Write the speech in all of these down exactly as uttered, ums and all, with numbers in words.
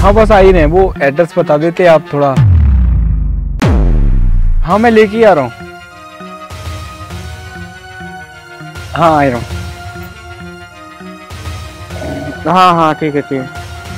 हाँ बस आ ही रहे हैं, वो एड्रेस बता देते आप थोड़ा। हाँ मैं लेके ही आ रहा हूँ। हाँ आ रहा हूँ। हाँ हाँ ठीक है ठीक है।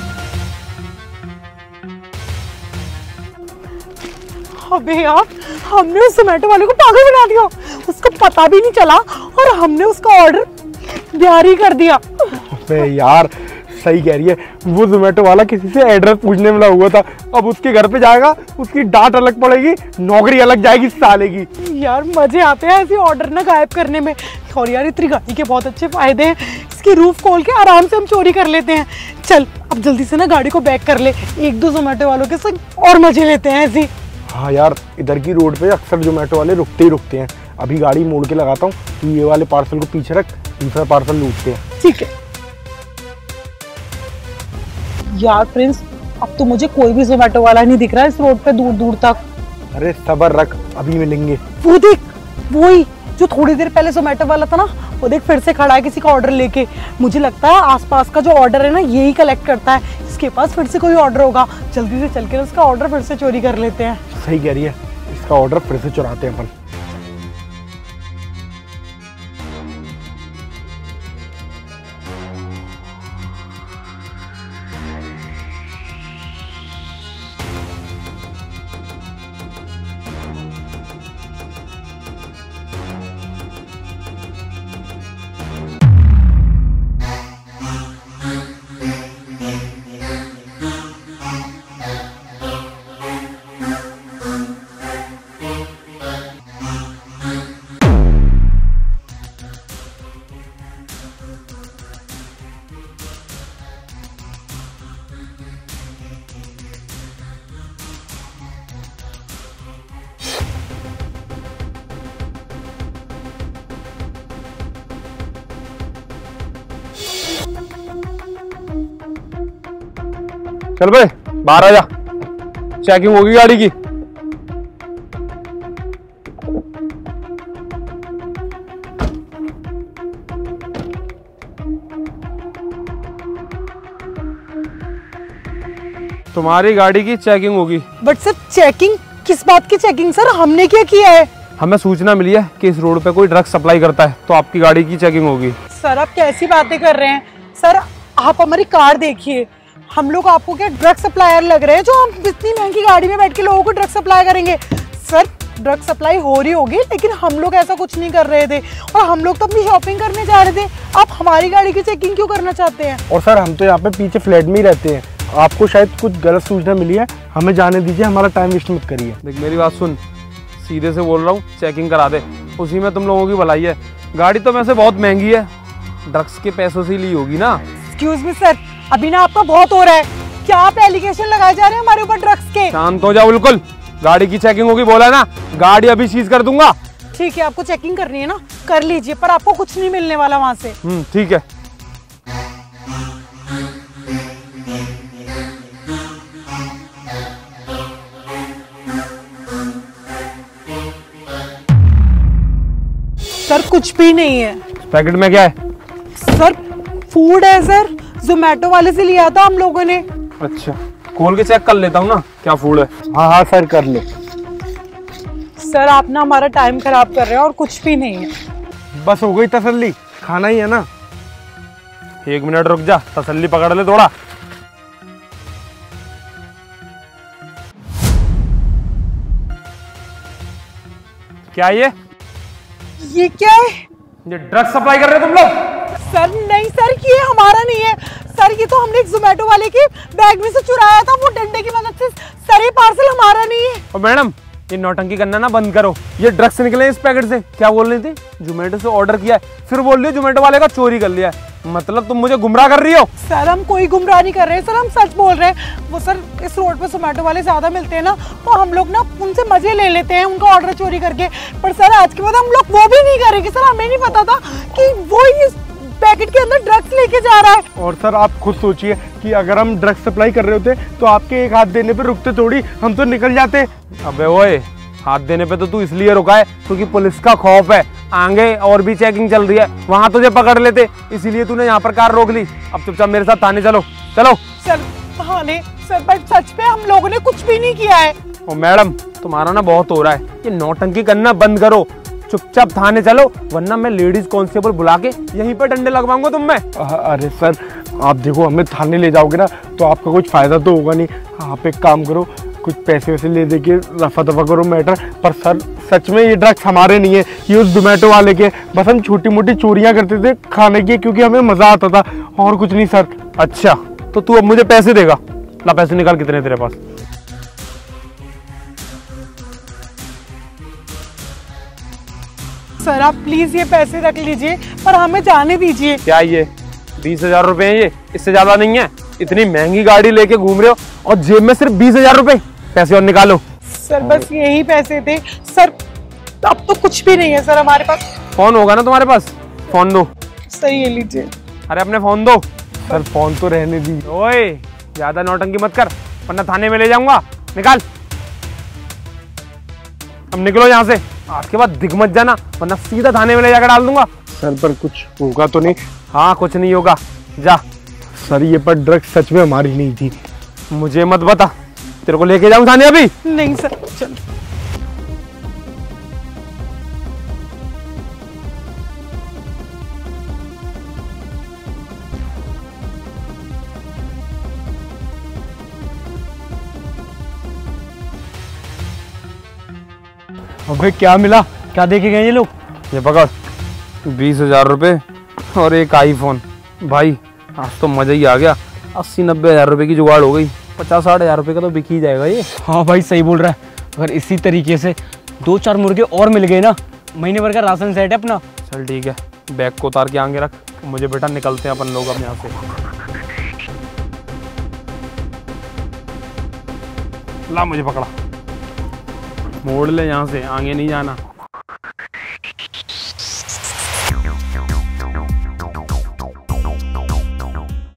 अबे यार, हमने उस जोमेटो वाले को पागल बना दिया। उसको पता भी नहीं चला और हमने उसका ऑर्डर जारी कर दिया। अबे यार सही कह रही है, वो जोमेटो वाला किसी से एड्रेस पूछने में लगा हुआ था। अब उसके घर पे जाएगा, उसकी डांट अलग पड़ेगी, नौकरी अलग जाएगी साले की। यार मजे आते हैं ऐसे ऑर्डर ना गायब करने में। और यार इतनी गाड़ी के बहुत अच्छे फायदे हैं, इसकी रूफ खोल के आराम से हम चोरी कर लेते हैं। चल अब जल्दी से ना गाड़ी को बैक कर ले, एक दो जोमेटो वालों के साथ और मजे लेते हैं ऐसे। हाँ यार, इधर की रोड पे अक्सर जोमेटो वाले रुकते ही रुकते हैं। अभी गाड़ी मोड़ के लगाता हूँ, तो ये वाले पार्सल को पीछे रख, दूसरा पार्सल लूटते हैं। ठीक है यार प्रिंस, अब तो मुझे कोई भी जोमेटो वाला नहीं दिख रहा इस रोड पे दूर दूर तक। अरे सबर रख, अभी मिलेंगे। वो देख, वही जो थोड़ी देर पहले जोमेटो वाला था ना, वो देख फिर से खड़ा है किसी का ऑर्डर लेके। मुझे लगता है आसपास का जो ऑर्डर है ना, यही कलेक्ट करता है। इसके पास फिर से कोई ऑर्डर होगा, जल्दी से चल के उसका ऑर्डर फिर से चोरी कर लेते हैं। सही कह रही है, इसका ऑर्डर फिर से चुराते हैं अपन। चल भाई बाहर आ जा, चेकिंग होगी गाड़ी की। तुम्हारी गाड़ी की चेकिंग होगी। बट सर चेकिंग किस बात की चेकिंग सर? हमने क्या किया है? हमें सूचना मिली है कि इस रोड पे कोई ड्रग्स सप्लाई करता है, तो आपकी गाड़ी की चेकिंग होगी। सर आप कैसी बातें कर रहे हैं? सर आप हमारी कार देखिए, हम लोग आपको क्या ड्रग सप्लायर लग रहे हैं जो हम इतनी महंगी गाड़ी में बैठ के लोगों को ड्रग सप्लाई करेंगे? सर ड्रग सप्लाई हो रही होगी, लेकिन हम लोग ऐसा कुछ नहीं कर रहे थे और हम लोग तो अपनी शॉपिंग करने जा रहे थे। आप हमारी गाड़ी की चेकिंग क्यों करना चाहते हैं? और सर हम तो यहाँ पे पीछे फ्लैट में ही रहते हैं, आपको शायद कुछ गलत सूचना मिली है, हमें जाने दीजिए, हमारा टाइम वेस्ट मत करिए। देख मेरी बात सुन, सीधे से बोल रहा हूँ, चेकिंग करा दे, उसी में तुम लोगों की भलाई है। गाड़ी तो वैसे बहुत महंगी है, ड्रग्स के पैसों से ली होगी ना। एक्सक्यूज मी सर, अभी ना आपका बहुत हो रहा है। क्या आप एलिगेशन लगाए जा रहे हैं हमारे ऊपर ड्रग्स के? शांत हो जाओ बिल्कुल, गाड़ी की चेकिंग होगी बोला ना, गाड़ी अभी सीज कर दूंगा। ठीक है, आपको चेकिंग करनी है ना, कर लीजिए, पर आपको कुछ नहीं मिलने वाला वहां से। हम्म ठीक है। सर कुछ भी नहीं है। पैकेट में क्या है? सर फूड है सर, जोमेटो वाले से लिया था हम लोगों ने। अच्छा खोल के चेक कर लेता हूँ ना क्या फूड है। हाँ हाँ सर कर ले। सर आप ना हमारा टाइम खराब कर रहे हैं और कुछ भी नहीं है। बस हो गई तसल्ली, खाना ही है ना। एक मिनट रुक जा, तसल्ली पकड़ ले थोड़ा। क्या ये ये क्या है? ये ड्रग्स सप्लाई कर रहे हो तुम लोग? सर नहीं सर, ये हमारा नहीं है सर, ये तो हमने एक जोमेटो वाले के बैग में से चुराया था, वो डंडे की मदद से। सर ये पार्सल हमारा नहीं है। और मैडम ये नौटंकी करना ना बंद करो, ये ड्रग्स निकले इस पैकेट से। क्या बोल रही थी? जोमेटो से ऑर्डर किया है, फिर बोल रही हो जोमेटो वाले का चोरी कर लिया है। मतलब तुम मुझे गुमराह कर रही हो। सर हम कोई गुमराह नहीं कर रहे हैं सर, हम सच बोल रहे हैं। वो सर इस रोड पे जोमेटो वाले ज्यादा मिलते हैं ना, तो हम लोग ना उनसे मजे ले लेते हैं उनका ऑर्डर चोरी करके। पर सर आज के बाद हम लोग वो भी नहीं करेंगे सर, हमें नहीं पता था कि वो इस पैकेट के अंदर ड्रग्स लेके जा रहा है। और सर आप खुद सोचिए कि अगर हम ड्रग्स सप्लाई कर रहे होते तो आपके एक हाथ देने पे रुकते थोड़ी, हम तो निकल जाते। अबे ओए, हाथ देने पे तो तू इसलिए रुका है क्योंकि पुलिस का खौफ है, आगे और भी चेकिंग चल रही है, वहां तुझे पकड़ लेते, इसीलिए तूने यहाँ पर कार रोक ली। अब चुपचाप मेरे साथ थाने चलो। चलो चल थाने। सर बट सच में हम लोगों ने कुछ भी नहीं किया है। ओ मैडम, तुम्हारा ना बहुत हो रहा है, ये नौटंकी करना बंद करो, चुपचाप थाने चलो, वरना मैं लेडीज कांस्टेबल बुला के यहीं पर डंडे लगवाऊंगा तुम में। अरे सर आप देखो, हमें थाने ले जाओगे ना तो आपका कुछ फायदा तो होगा नहीं। आप एक काम करो, कुछ पैसे वैसे ले दे के रफा दफा करो मैटर। पर सर सच में ये ड्रग्स हमारे नहीं है, ये उस जोमेटो वाले के। बस हम छोटी मोटी चोरियां करते थे खाने की, क्योंकि हमें मजा आता था, और कुछ नहीं सर। अच्छा तो तू अब मुझे पैसे देगा? ला पैसे निकाल, कितने तेरे पास? सर आप प्लीज ये पैसे रख लीजिए, पर हमें जाने दीजिए। क्या ये बीस हजार रुपए है? ये इससे ज्यादा नहीं है। इतनी महंगी गाड़ी लेके घूम रहे हो और जेब में सिर्फ बीस हजार रुपए। पैसे और निकालो। सर बस यही पैसे थे सर, अब तो कुछ भी नहीं है सर हमारे पास। फोन होगा ना तुम्हारे पास? फोन दो। सही है, लीजिए। अरे अपने फोन दो। सर फोन तो रहने दी। ओए ज्यादा नौटंकी मत कर, वरना थाने में ले जाऊंगा। निकाल, अब निकलो यहाँ से। आज के बाद दिख मत जाना, वरना सीधा थाने में ले जाकर डाल दूंगा। सर पर कुछ होगा तो नहीं? हाँ कुछ नहीं होगा, जा। सर ये पर ड्रग्स सच में हमारी नहीं थी। मुझे मत बता, तेरे को लेके जाऊं थाने अभी? नहीं सर चलो। अबे क्या मिला? क्या देखे गए ये लोग? ये पकड़, बीस हजार रुपये और एक आईफोन। भाई आज तो मजा ही आ गया। अस्सी नब्बे हजार रुपए की जुगाड़ हो गई। पचास साठ हजार रुपए का तो बिक ही जाएगा ये। हाँ भाई सही बोल रहा है। अगर इसी तरीके से दो चार मुर्गे और मिल गए ना, महीने भर का राशन सेट है अपना। चल ठीक है, बैग को उतार के आगे रख, मुझे बेटा निकलते हैं अपन लोग अब यहाँ से। ला मुझे पकड़ा, मोड़ ले यहाँ से, आगे नहीं जाना।